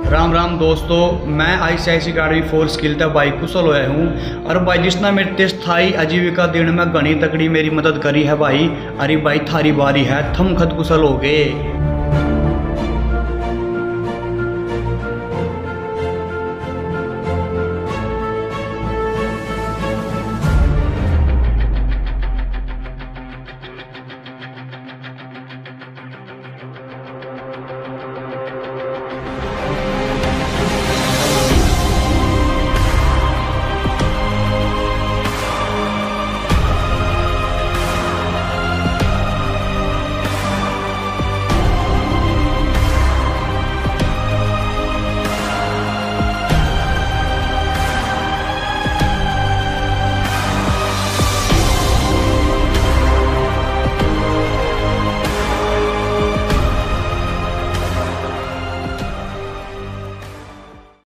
राम राम दोस्तों, मैं ICICI academy for skill तक भाई कुशल होया हूँ। और भाई जिसने मेरे ते स्थायी आजीविका दिन में घनी तकड़ी मेरी मदद करी है भाई। अरे भाई थारी बारी है, थम खत कुशल हो गए।